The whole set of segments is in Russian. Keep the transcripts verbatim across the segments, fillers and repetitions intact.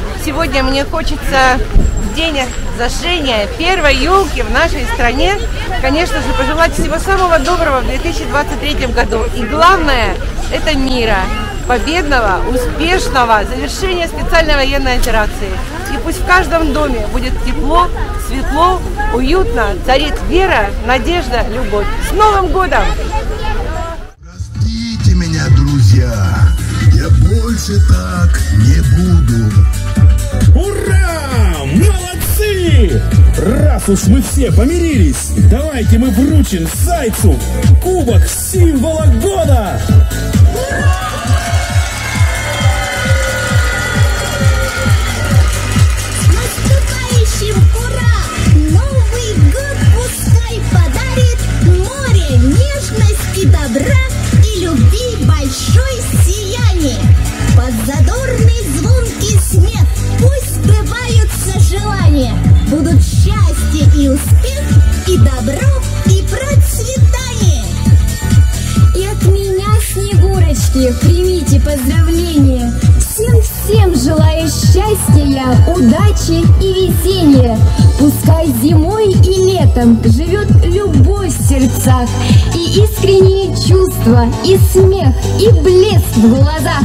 Сегодня мне хочется в день зажжения первой елки в нашей стране, конечно же, пожелать всего самого доброго в две тысячи двадцать третьем году. И главное, это мира, победного, успешного завершения специальной военной операции. И пусть в каждом доме будет тепло, светло, уютно, царит вера, надежда, любовь. С Новым годом! Простите меня, друзья, я больше так не буду. Ура! Молодцы! Раз уж мы все помирились, давайте мы вручим Зайцу кубок символа года! И добра, и любви большой сияние. Под задорный звонкий смех пусть сбываются желания. Будут счастье и успех, и добро, и процветание. И от меня, Снегурочки, примите поздравления. Всем-всем желаю счастья я, удачи и везения. Пускай зимой и летом живет любовь в сердцах, и искренние чувства, и смех, и блеск в глазах.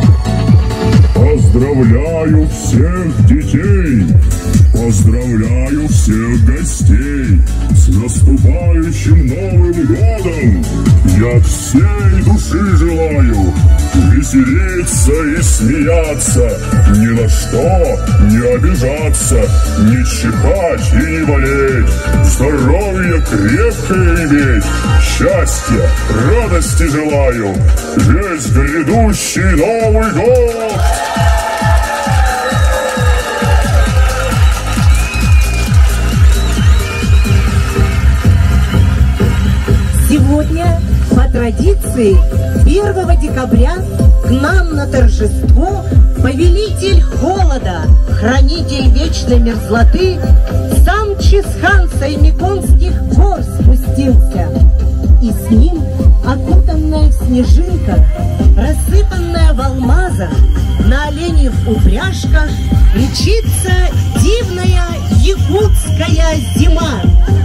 Поздравляю всех детей, поздравляю всех гостей с наступающим Новым годом. Я всей души желаю веселиться и смеяться, ни на что не обижаться, не чихать и не болеть, здоровье крепкое иметь, счастья, радости желаю, весь грядущий Новый год! Сегодня, по традиции, первого декабря к нам на торжество повелитель холода, хранитель вечной мерзлоты, сам Чингисхан с Аймеконских гор спустился. И с ним, окутанная в снежинках, рассыпанная в алмазах, на оленьих упряжках, мчится дивная якутская зима.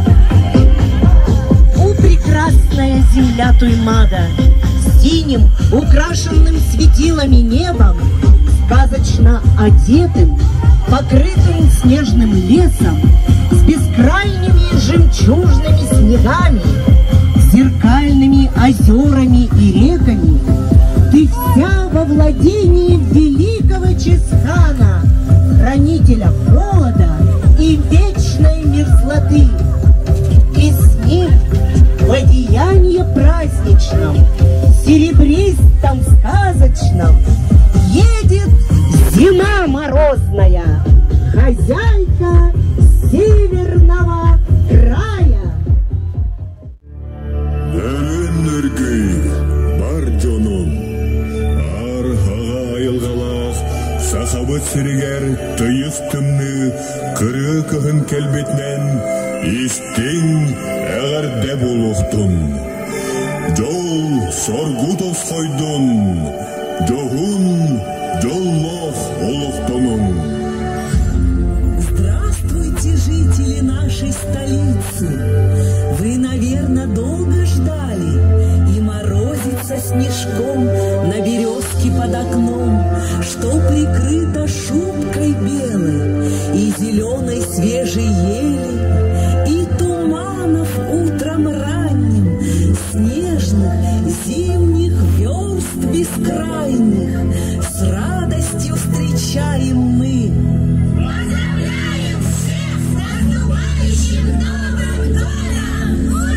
Прекрасная земля Туймада, синим, украшенным светилами небом, сказочно одетым, покрытым снежным лесом, с бескрайними жемчужными снегами, зеркальными озерами и реками, ты вся во владении великого Чингисхана, хранителя холода и вечной мерзлоты. И с ним в одеянии праздничном, серебристом сказочном едет зима морозная, хозяйка северного края. Дәреннергей бар жонун, архаға айылғалақ, сақабыт сірігер тұйық түмні, күрі күхін келбетнен, истин әғірде болуқтун. Жол соргутос қойдун, жохун жоллох олуқтунун. Здравствуйте, жители нашей столицы! Вы, наверное, долго ждали, и морозится снежком на березке под окном, что прикрыто шубкой белой и зеленой свежей ели, и туманов утром ранним, снежных зимних верст бескрайных, с радостью встречаем мы. Поздравляем всех с наступающим Новым годом! Ура!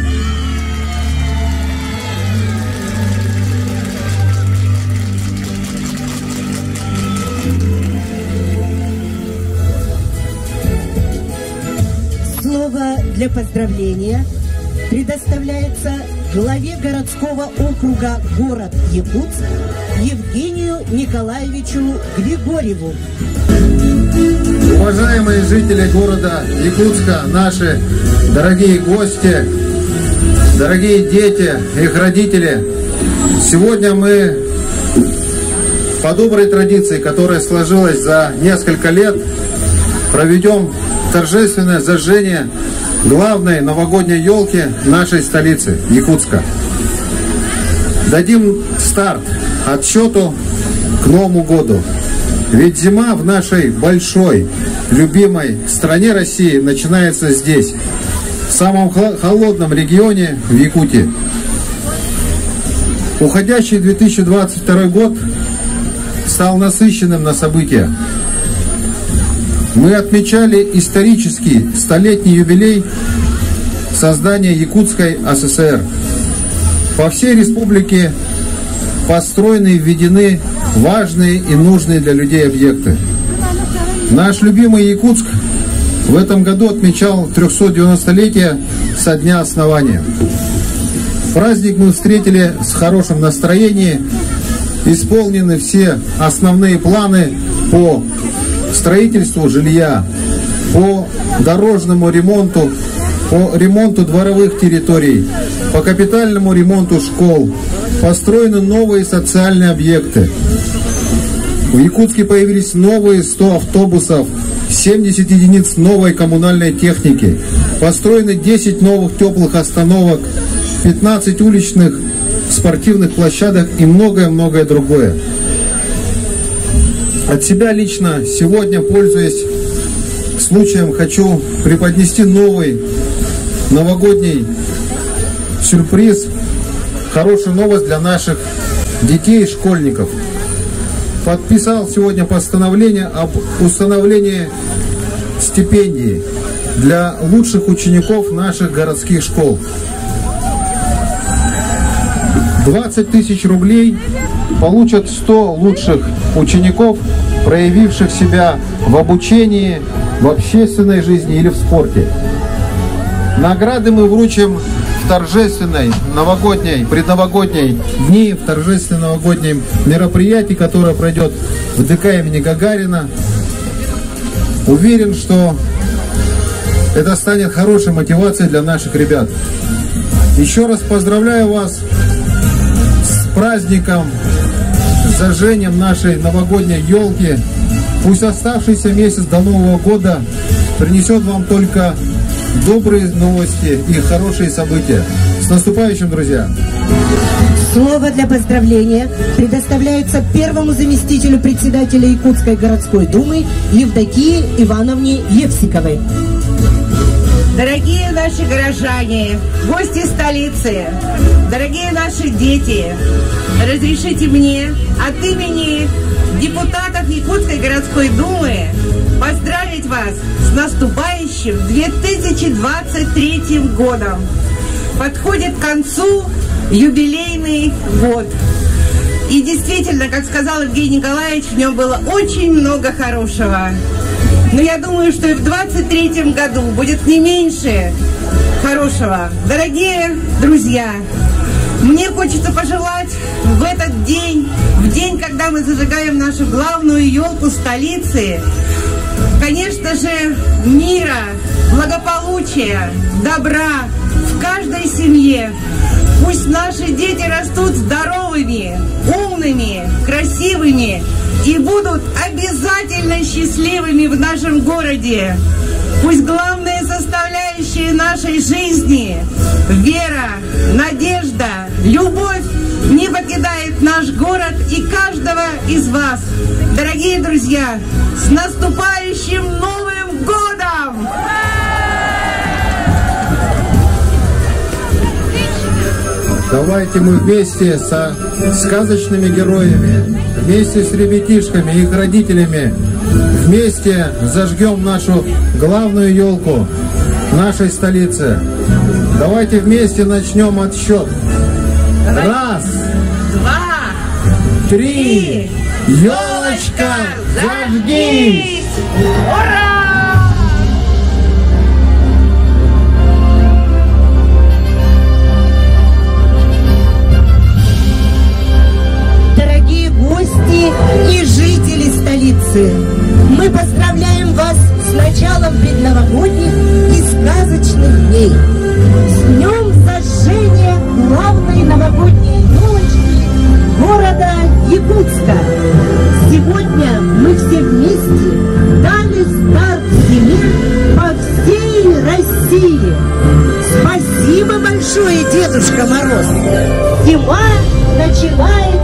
Слово для поздравления предоставляется главе городского округа город Якутск Евгению Николаевичу Григорьеву. Уважаемые жители города Якутска, наши дорогие гости, дорогие дети, их родители, сегодня мы по доброй традиции, которая сложилась за несколько лет, проведем торжественное зажжение главной новогодней елки нашей столицы, Якутска. Дадим старт отсчету к Новому году. Ведь зима в нашей большой, любимой стране России начинается здесь, в самом холодном регионе, в Якутии. Уходящий две тысячи двадцать второй год стал насыщенным на события. Мы отмечали исторический столетний юбилей создания Якутской ССР. По всей республике построены и введены важные и нужные для людей объекты. Наш любимый Якутск в этом году отмечал трехсотдевяностолетие со дня основания. Праздник мы встретили с хорошим настроением. Исполнены все основные планы по строительству жилья, по дорожному ремонту, по ремонту дворовых территорий, по капитальному ремонту школ. Построены новые социальные объекты. В Якутске появились новые сто автобусов, семьдесят единиц новой коммунальной техники. Построены десять новых теплых остановок, пятнадцать уличных спортивных площадок и многое-многое другое. От себя лично сегодня, пользуясь случаем, хочу преподнести новый новогодний сюрприз, хорошую новость для наших детей и школьников. Подписал сегодня постановление об установлении стипендий для лучших учеников наших городских школ. двадцать тысяч рублей получат сто лучших учеников, проявивших себя в обучении, в общественной жизни или в спорте. Награды мы вручим в торжественной новогодней, предновогодней дни, в торжественном новогоднем мероприятии, которое пройдет в ДК имени Гагарина. Уверен, что это станет хорошей мотивацией для наших ребят. Еще раз поздравляю вас с праздником, с зажжением нашей новогодней елки. Пусть оставшийся месяц до Нового года принесет вам только добрые новости и хорошие события. С наступающим, друзья! Слово для поздравления предоставляется первому заместителю председателя Якутской городской думы Евдокии Ивановне Евсиковой. Дорогие наши горожане, гости столицы, дорогие наши дети, разрешите мне от имени депутатов Якутской городской думы поздравить вас с наступающим две тысячи двадцать третьим годом. Подходит к концу юбилейный год. И действительно, как сказал Евгений Николаевич, в нем было очень много хорошего. Но я думаю, что и в двадцать третьем году будет не меньше хорошего. Дорогие друзья, мне хочется пожелать в этот день, в день, когда мы зажигаем нашу главную елку столицы, конечно же, мира, благополучия, добра в каждой семье. Пусть наши дети растут здоровыми, умными, красивыми и будут обязательно счастливыми в нашем городе. Пусть главные составляющие нашей жизни – вера, надежда, любовь – не покидает наш город и каждого из вас. Дорогие друзья, с наступающим Новым годом! Давайте мы вместе со сказочными героями, вместе с ребятишками и их родителями, вместе зажгем нашу главную елку нашей столицы. Давайте вместе начнем отсчет. Раз, Два, три, елочка, зажгись! Ура! Дорогие гости и жители столицы, мы поздравляем вас с началом предновогодних и сказочных дней, с днем зажжения главной новогодней елочки города Якутска. Сегодня мы все вместе дали старт зиме по всей России. Спасибо большое, Дедушка Мороз. Зима начинает